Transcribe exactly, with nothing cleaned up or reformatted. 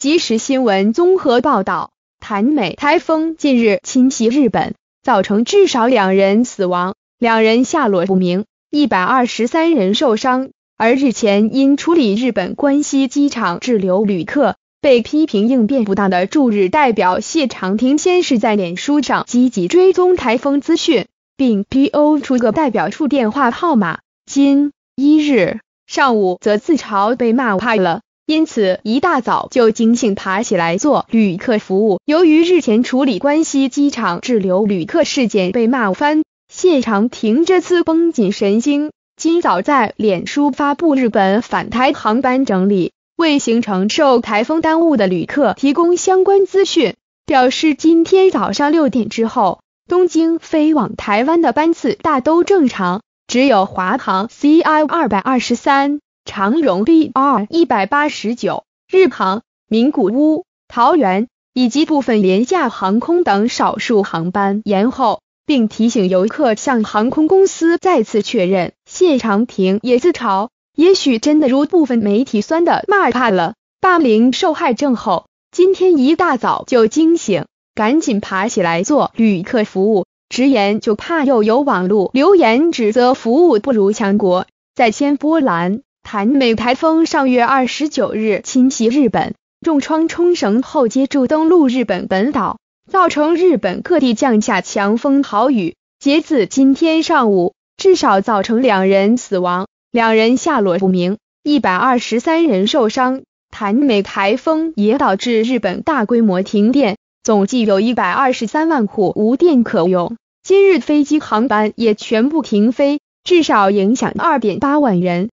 即时新闻综合报道，谭美台风近日侵袭日本，造成至少两人死亡，两人下落不明，一百二十三人受伤。而日前因处理日本关西机场滞留旅客，被批评应变不当的驻日代表谢长廷先是在脸书上积极追踪台风资讯，并 P O 出个代表处电话号码，今一日上午则自嘲被骂怕了，因此一大早就惊醒爬起来做旅客服务。由于日前处理关西机场滞留旅客事件被骂翻，谢长廷这次绷紧神经，今早在脸书发布日本返台航班整理，为行程受台风耽误的旅客提供相关资讯，表示今天早上六点之后，东京飞往台湾的班次大都正常，只有华航 C I 二二三、长荣 B R 一八九、日航、名古屋、桃园以及部分廉价航空等少数航班延后，并提醒游客向航空公司再次确认。谢长廷也自嘲，也许真的如部分媒体酸的骂怕了，霸凌受害症后，今天一大早就惊醒，赶紧爬起来做旅客服务，直言就怕又有网络留言指责服务不如强国。在先波兰，谭美台风上月二十九日侵袭日本，重创冲绳后接住登陆日本本岛，造成日本各地降下强风豪雨。截至今天上午，至少造成两人死亡，两人下落不明，一百二十三人受伤。谭美台风也导致日本大规模停电，总计有一百二十三万户无电可用。今日飞机航班也全部停飞，至少影响 二点八万人。